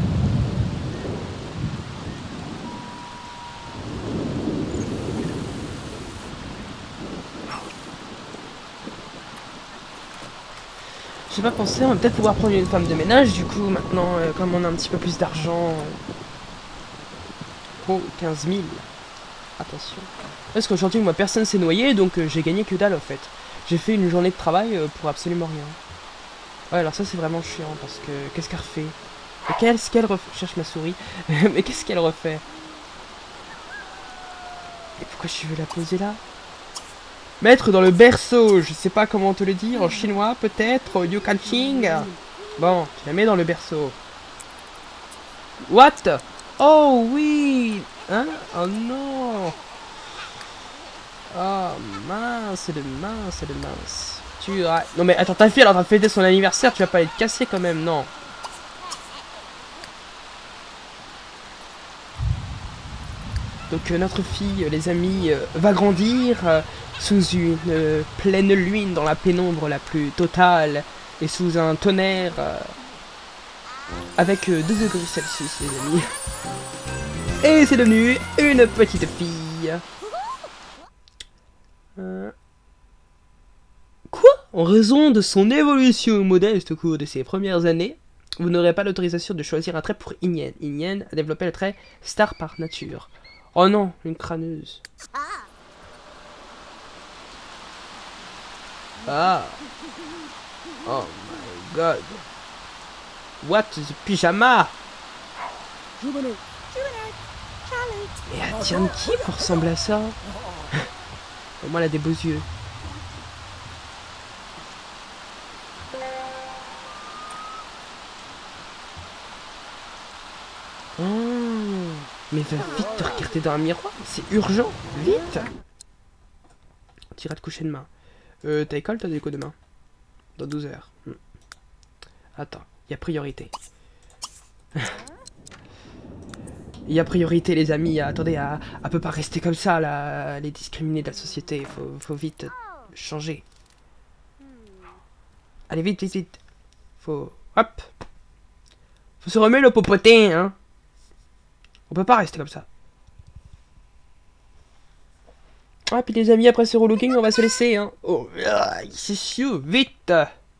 J'ai pas pensé, on va peut-être pouvoir prendre une femme de ménage du coup maintenant, euh, comme on a un petit peu plus d'argent. Oh, quinze mille. Attention. Parce qu'aujourd'hui, moi, personne s'est noyé, donc euh, j'ai gagné que dalle, en fait. J'ai fait une journée de travail euh, pour absolument rien. Ouais, alors ça, c'est vraiment chiant, parce que... Qu'est-ce qu'elle refait? Mais qu'est-ce qu'elle refait? Je cherche ma souris. Mais qu'est-ce qu'elle refait? Et pourquoi je veux la poser là? Mettre dans le berceau, je sais pas comment te le dire, en chinois, peut-être, Yu Kanching. Bon, tu la mets dans le berceau. What? Oh oui. Hein? Oh non. Oh mince, de mince, de mince. Tu as... Non mais attends, ta fille elle est en train de fêter son anniversaire, tu vas pas être cassé quand même, non. Donc euh, notre fille, euh, les amis, euh, va grandir euh, sous une euh, pleine lune dans la pénombre la plus totale et sous un tonnerre euh, avec euh, deux degrés Celsius, les amis. Et c'est devenu une petite fille. Euh... Quoi? En raison de son évolution modeste au cours de ses premières années, vous n'aurez pas l'autorisation de choisir un trait pour Ingen. Ingen a développé le trait Star par nature. Oh non, une crâneuse. Ah. Oh my god. What the pyjama? Et elle tient de qui pour ressembler à ça? Au moins elle a des beaux yeux. Oh. Mais va vite te regarder dans un miroir, c'est urgent, vite. On t'ira te coucher demain. Euh, t'as école, t'as des cours demain? Dans douze heures. Hmm. Attends, il y a priorité. Il y a priorité, les amis. Attendez, elle ne peut pas rester comme ça, là, les discriminés de la société. Faut, faut vite changer. Allez, vite, vite, vite. Faut... Hop. Faut se remettre le popotin, hein. On peut pas rester comme ça. Ah, puis les amis, après ce relooking, on va se laisser, hein. Oh, c'est sûr, vite.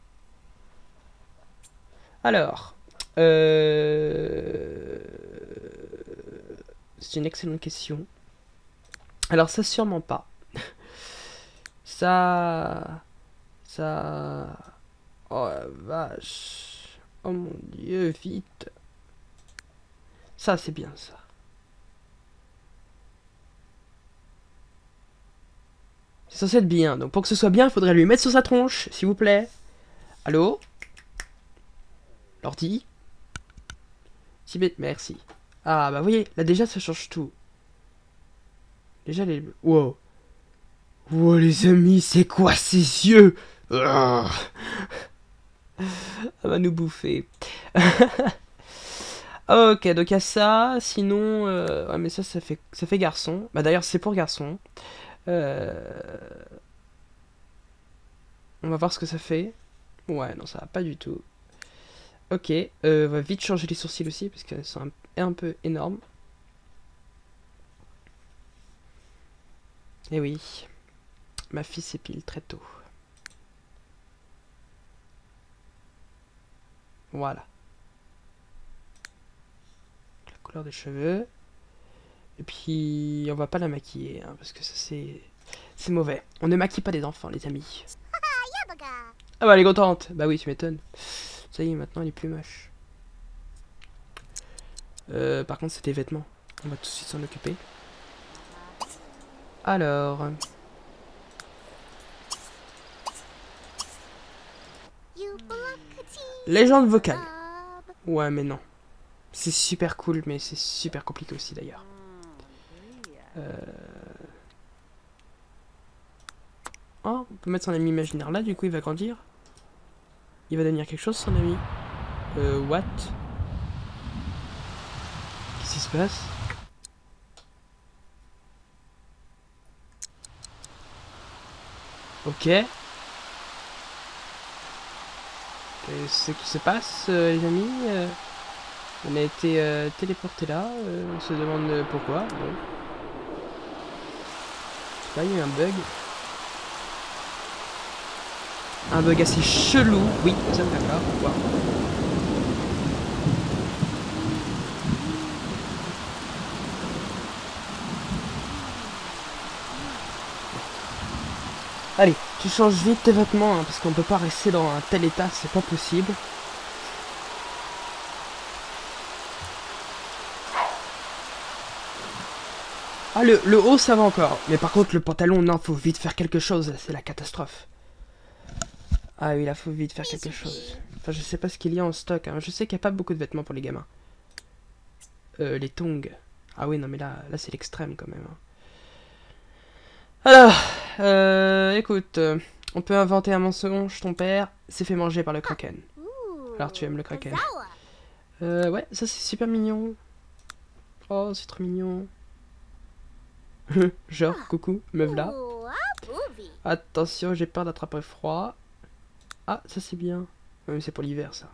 Alors. Euh... C'est une excellente question. Alors, ça, sûrement pas. Ça... Ça... Oh, la vache. Oh, mon Dieu, vite. Ça, c'est bien, ça. C'est censé être bien. Donc, pour que ce soit bien, il faudrait lui mettre sur sa tronche, s'il vous plaît. Allô? L'ordi? Merci. Ah, bah, vous voyez, là, déjà, ça change tout. Déjà, les... Wow. Wow, les amis, c'est quoi ces yeux? Ah, elle va nous bouffer. Ok, donc il y a ça. Sinon, euh... ouais, mais ça, ça fait, ça fait garçon. Bah, d'ailleurs, c'est pour garçon. Euh... On va voir ce que ça fait. Ouais, non, ça va pas du tout. Ok, euh, on va vite changer les sourcils aussi, parce qu'elles sont un, un peu énormes. Et oui, ma fille s'épile très tôt. Voilà. La couleur des cheveux. Et puis, on va pas la maquiller, hein, parce que ça c'est... C'est mauvais. On ne maquille pas des enfants, les amis. Ah bah, elle est contente. Bah oui, tu m'étonnes. Ça y est, maintenant elle est plus moche. Euh, par contre, c'est tes vêtements. On va tout de suite s'en occuper. Alors... Légende vocale. Ouais, mais non. C'est super cool, mais c'est super compliqué aussi, d'ailleurs. Euh... Oh, on peut mettre son ami imaginaire là, du coup il va grandir. Il va devenir quelque chose, son ami. Euh, what? Qu'est-ce qui se passe? Ok. Qu'est-ce qui se passe, euh, les amis? euh, On a été euh, téléporté là. Euh, on se demande euh, pourquoi. Bon. Là, il y a eu un bug. Un bug assez chelou. Oui, ça d'accord. Pourquoi? Allez, tu changes vite tes vêtements, hein, parce qu'on peut pas rester dans un tel état, c'est pas possible. Ah, le, le haut, ça va encore. Mais par contre, le pantalon, non, faut vite faire quelque chose, c'est la catastrophe. Ah oui, là, faut vite faire quelque chose. Enfin, je sais pas ce qu'il y a en stock, hein. Je sais qu'il n'y a pas beaucoup de vêtements pour les gamins. Euh, les tongs. Ah oui, non, mais là, là c'est l'extrême, quand même. Hein. Alors, euh, écoute, euh, on peut inventer un mensonge, ton père s'est fait manger par le kraken. Alors tu aimes le kraken. Euh, ouais, ça c'est super mignon. Oh, c'est trop mignon. Genre, coucou, me voilà. Ooh, ah, boovie. Attention, j'ai peur d'attraper froid. Ah, ça c'est bien. Ouais, mais c'est pour l'hiver, ça.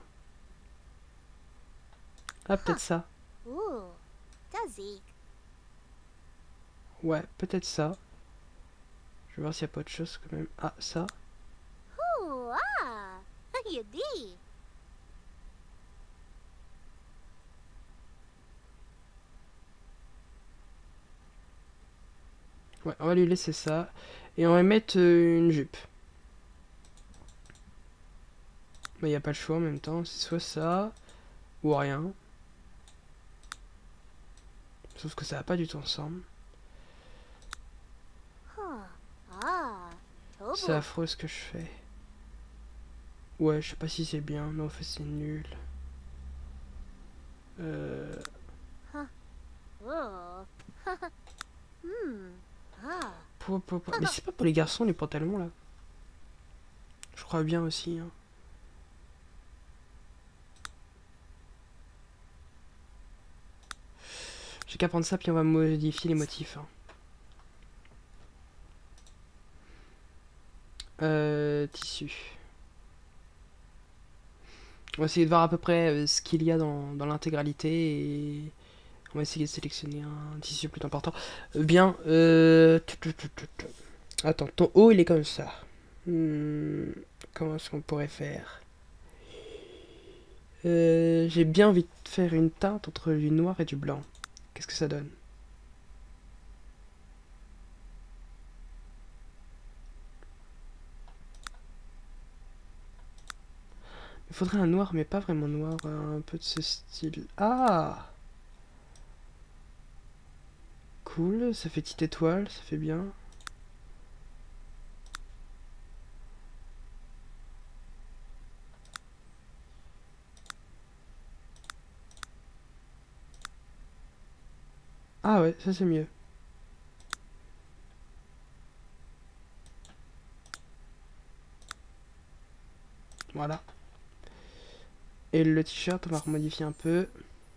Ah, peut-être ça. Ooh, Dazik. Ouais, peut-être ça. Je vais voir s'il n'y a pas autre chose quand même. Ah, ça. Ooh, ah, yadi. Ouais, on va lui laisser ça. Et on va mettre euh, une jupe. Bah, il n'y a pas le choix en même temps. C'est soit ça, ou rien. Sauf que ça va pas du tout ensemble. Huh. Ah, C'est Tobu. affreux ce que je fais. Ouais, je sais pas si c'est bien. Non, en fait, c'est nul. Euh... Oh. Hmm. Ah. pou- pou- pou- Mais c'est pas pour les garçons, les pantalons, là. Je crois bien aussi, hein. J'ai qu'à prendre ça, puis on va modifier les motifs. Hein. Euh, tissu. On va essayer de voir à peu près euh, ce qu'il y a dans, dans l'intégralité et on va essayer de sélectionner un tissu plus important. Euh, bien, euh... tu- tu- tu- tu- tu. Attends, ton haut il est comme ça. Hmm, comment est-ce qu'on pourrait faire? Euh, J'ai bien envie de faire une teinte entre du noir et du blanc. Qu'est-ce que ça donne? Il faudrait un noir, mais pas vraiment noir, un peu de ce style. Ah! Cool, ça fait petite étoile, ça fait bien. Ah ouais, ça c'est mieux. Voilà. Et le t-shirt, on va remodifier un peu.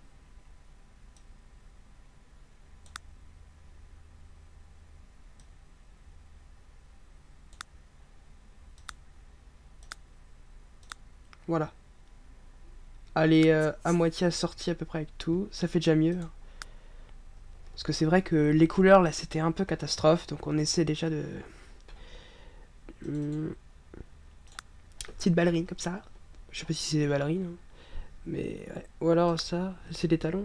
Voilà. Elle est euh, à moitié assortie à peu près avec tout. Ça fait déjà mieux. Parce que c'est vrai que les couleurs, là, c'était un peu catastrophe. Donc on essaie déjà de... Hum, petite ballerine comme ça. Je sais pas si c'est des ballerines. Hein. Mais ouais. Ou alors ça, c'est des talons.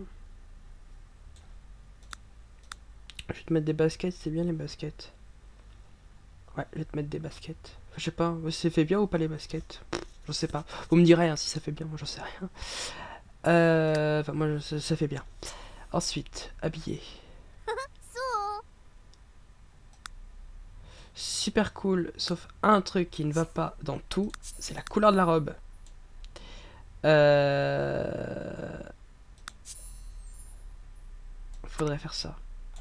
Je vais te mettre des baskets, c'est bien les baskets. Ouais, je vais te mettre des baskets. Enfin, je sais pas, c'est fait bien ou pas les baskets? Je sais pas. Vous me direz hein, si ça fait bien, moi j'en sais rien. Euh, enfin, moi ça, ça fait bien. Ensuite, habillé. So. Super cool, sauf un truc qui ne va pas dans tout, c'est la couleur de la robe. Euh... Faudrait faire ça.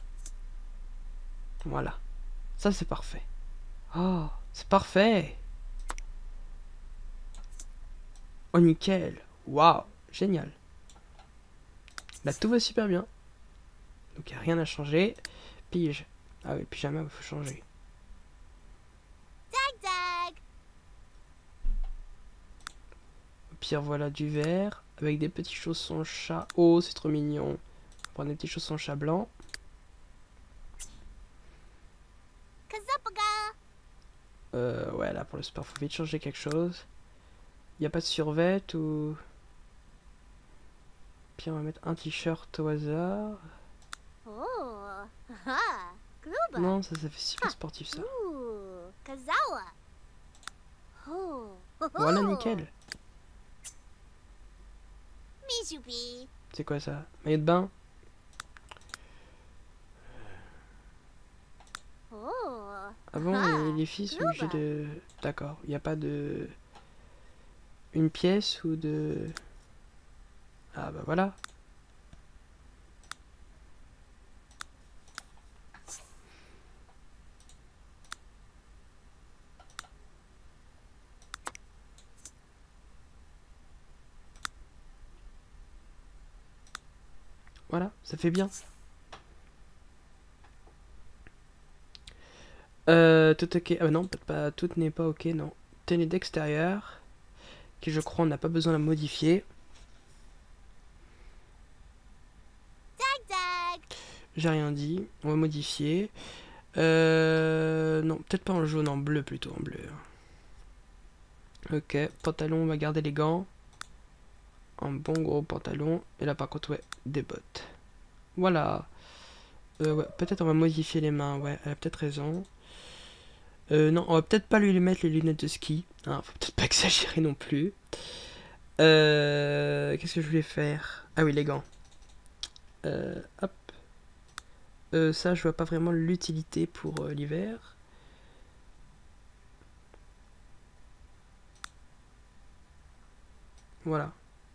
Voilà. Ça c'est parfait. Oh, c'est parfait. Oh nickel. Waouh, génial. Là tout va super bien. Donc il n'y a rien à changer. Pige. Ah oui, pyjama, il faut changer. Dag dag. Au pire, voilà du vert. Avec des petits chaussons chat. Oh, c'est trop mignon. On va prendre des petits chaussons chat blancs. Kazapaga. Euh, ouais, là pour le sport, faut vite changer quelque chose. Il n'y a pas de survêt ou... Puis on va mettre un t-shirt au hasard. Oh. Ha. Gruba. Non, ça, ça fait super sportif ça. Ooh. Kazawa. Oh. Voilà, nickel. Mijupi. C'est quoi ça? Maillot de bain? Oh. Ah bon, Ah, les, les filles sont obligées de... D'accord, il n'y a pas de... Une pièce ou de... Ah bah voilà. Voilà, ça fait bien. Euh, tout ok. Ah bah non, peut-être pas. Tout n'est pas ok, non. Tenue d'extérieur. Qui, je crois, on n'a pas besoin de la modifier. Dag dag. J'ai rien dit. On va modifier. Euh. Non, peut-être pas en jaune, en bleu plutôt, en bleu. Ok, pantalon, on va garder les gants. Un bon gros pantalon. Et là, par contre, ouais, des bottes. Voilà. Euh, ouais, peut-être on va modifier les mains, ouais, elle a peut-être raison. Euh, non, on va peut-être pas lui mettre les lunettes de ski. Hein, faut peut-être pas exagérer non plus. Euh, Qu'est-ce que je voulais faire? Ah oui, les gants. Euh, hop. Euh, ça, je vois pas vraiment l'utilité pour euh, l'hiver. Voilà.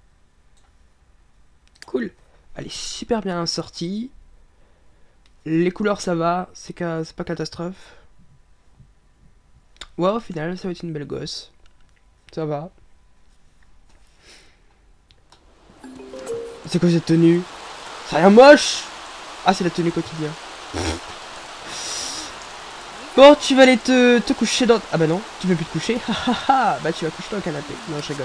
Cool. Elle est super bien sortie. Les couleurs, ça va. C'est ca- c'est pas catastrophe. Ouais, au final, ça va être une belle gosse. Ça va. C'est quoi cette tenue? Ça a l'air moche. Ah, c'est la tenue quotidienne. Bon, tu vas aller te, te coucher dans... Ah bah non, tu veux plus te coucher. Bah tu vas coucher dans le canapé. Non, je rigole.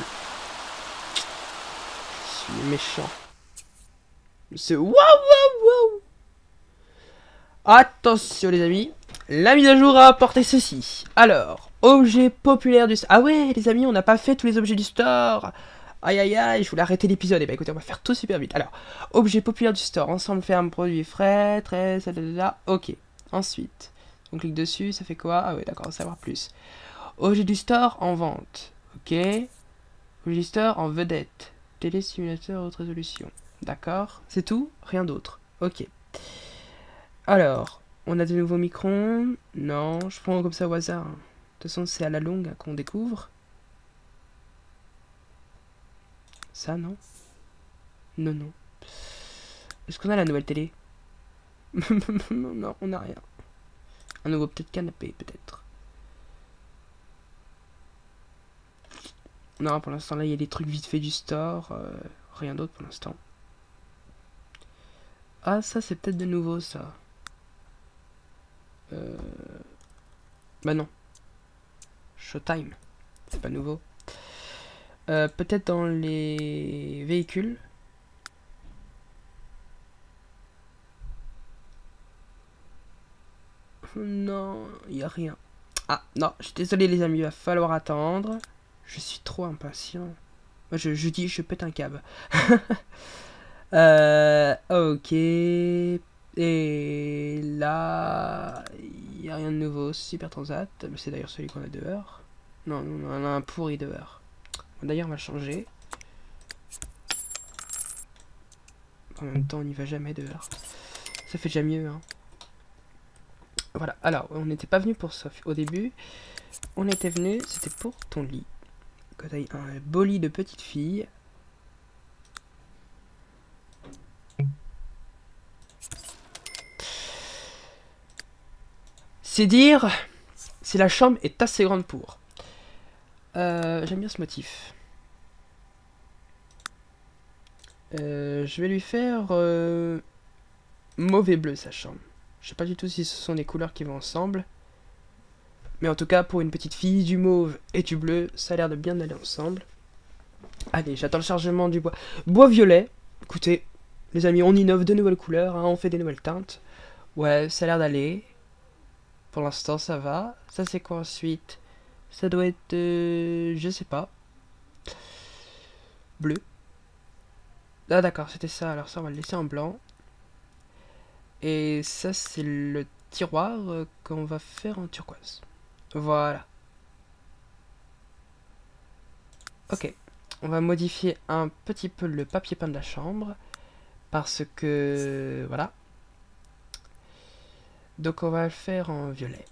Je suis méchant. C'est... Waouh, waouh, waouh. Attention les amis. La mise à jour a apporté ceci. Alors, objet populaire du... Ah ouais, les amis, on n'a pas fait tous les objets du store. Aïe aïe aïe, je voulais arrêter l'épisode. Et bah écoutez, on va faire tout super vite. Alors, objet populaire du store. Ensemble faire un produit frais, très... Ok. Ensuite, on clique dessus, ça fait quoi? Ah ouais, d'accord, on va savoir plus. Objet du store en vente. Ok. Objet du store en vedette. Télé, simulateur, haute résolution. D'accord. C'est tout? Rien d'autre. Ok. Alors, on a de nouveaux microns. Non, je prends comme ça au hasard. De toute façon, c'est à la longue hein, qu'on découvre. Ça, non? Non, non. Est-ce qu'on a la nouvelle télé? Non, non, on n'a rien. Un nouveau peut-être canapé, peut-être. Non, pour l'instant, là, il y a des trucs vite fait du store. Euh, rien d'autre pour l'instant. Ah, ça, c'est peut-être de nouveau, ça. Euh... Bah non. Showtime. C'est pas nouveau. Euh, peut-être dans les véhicules. Non, il a rien. Ah, non, je suis désolé les amis, il va falloir attendre. Je suis trop impatient. Moi, je, je dis, je pète un câble. euh, ok. Et là, il n'y a rien de nouveau. Super Transat. C'est d'ailleurs celui qu'on a dehors. Non, non, on a un pourri dehors. D'ailleurs, on va le changer. En même temps, on n'y va jamais dehors. Ça fait déjà mieux, hein. Voilà, alors, on n'était pas venu pour ça au début. On était venu, c'était pour ton lit. Quand t'as un beau lit de petite fille. C'est dire si la chambre est assez grande pour. Euh, J'aime bien ce motif. Euh, je vais lui faire euh, mauve et bleu sa chambre. Je sais pas du tout si ce sont des couleurs qui vont ensemble. Mais en tout cas, pour une petite fille, du mauve et du bleu, ça a l'air de bien aller ensemble. Allez, j'attends le chargement du bois. Bois violet. Écoutez, les amis, on innove de nouvelles couleurs, hein, on fait des nouvelles teintes. Ouais, ça a l'air d'aller. Pour l'instant, ça va. Ça, c'est quoi ensuite? Ça doit être... Euh, je sais pas. Bleu. Ah d'accord, c'était ça. Alors ça, on va le laisser en blanc. Et ça, c'est le tiroir euh, qu'on va faire en turquoise. Voilà. Ok. On va modifier un petit peu le papier peint de la chambre. Parce que... Voilà. Donc on va le faire en violet.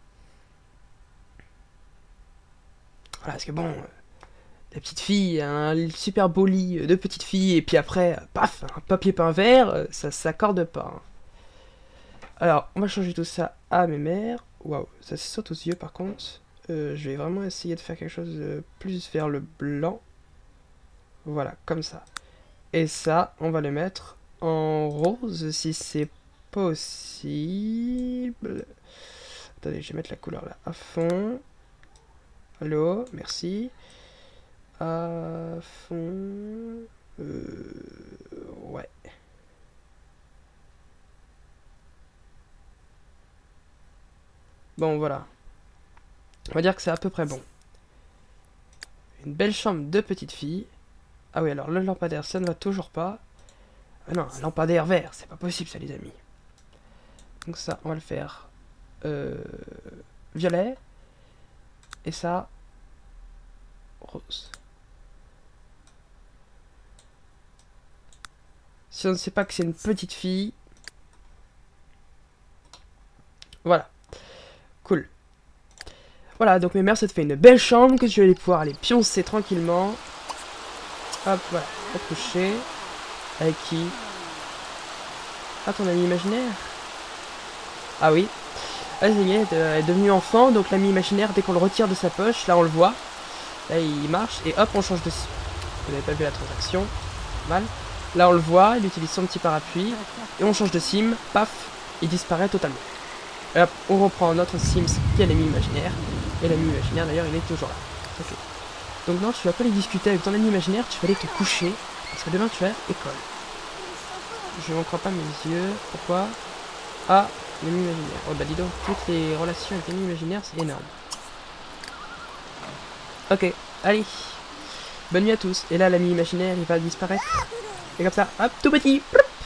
Voilà, parce que bon... Euh, la petite fille, un super beau lit de petite fille, et puis après, paf, un papier peint vert, ça s'accorde pas. Hein. Alors, on va changer tout ça à mes mères. Waouh, ça se saute aux yeux par contre. Euh, je vais vraiment essayer de faire quelque chose de plus vers le blanc. Voilà, comme ça. Et ça, on va le mettre en rose si c'est possible. Attendez, je vais mettre la couleur là à fond. Allô, merci. À fond. Euh, ouais. Bon, voilà. On va dire que c'est à peu près bon. Une belle chambre de petite fille. Ah oui, alors le lampadaire, ça ne va toujours pas. Ah non, un lampadaire vert, c'est pas possible ça, les amis. Donc ça, on va le faire euh, violet. Et ça, rose. Si on ne sait pas que c'est une petite fille. Voilà. Cool. Voilà, donc mes mères, ça te fait une belle chambre que je vais pouvoir aller pioncer tranquillement. Hop, voilà. Accrocher. Avec qui? Ah, ton ami imaginaire? Ah oui. Ah, ça y est, elle est devenue enfant, donc l'ami imaginaire, dès qu'on le retire de sa poche, là on le voit. Là il marche, et hop, on change de... Vous n'avez pas vu la transaction. Mal. Là on le voit, il utilise son petit parapluie, et on change de sim, paf, il disparaît totalement. Et hop, on reprend notre Sims qui est l'ami imaginaire, et l'ami imaginaire d'ailleurs il est toujours là. Ok. Donc non, tu vas pas aller discuter avec ton ami imaginaire, tu vas aller te coucher, parce que demain tu as école. Je n'en crois pas mes yeux, pourquoi? Ah, l'ami imaginaire. Oh bah dis donc, toutes les relations avec l'ami imaginaire, c'est énorme. Ok, allez. Bonne nuit à tous. Et là, l'ami imaginaire, il va disparaître. Et comme ça, hop, tout petit.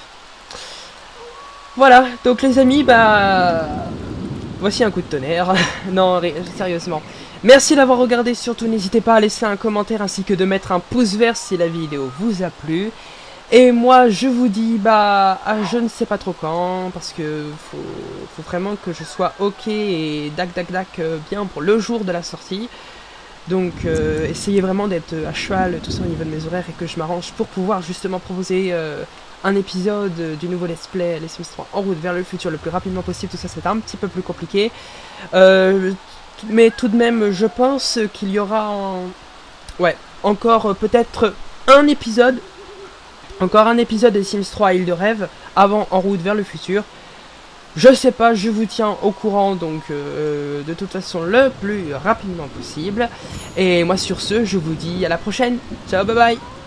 Voilà, donc les amis, bah... voici un coup de tonnerre. Non, sérieusement. Merci d'avoir regardé, surtout n'hésitez pas à laisser un commentaire ainsi que de mettre un pouce vert si la vidéo vous a plu. Et moi, je vous dis, bah, ah, je ne sais pas trop quand, parce que faut, faut vraiment que je sois ok et dac dac dac euh, bien pour le jour de la sortie. Donc, euh, essayez vraiment d'être à cheval, tout ça au niveau de mes horaires, et que je m'arrange pour pouvoir justement proposer euh, un épisode du nouveau let's play Les Sims trois en route vers le futur le plus rapidement possible. Tout ça, c'est un petit peu plus compliqué. Euh, mais tout de même, je pense qu'il y aura, en... ouais, encore euh, peut-être un épisode. Encore un épisode des Sims trois Île de Rêve, avant En route vers le futur. Je sais pas, je vous tiens au courant, donc euh, de toute façon le plus rapidement possible. Et moi sur ce, je vous dis à la prochaine. Ciao, bye bye.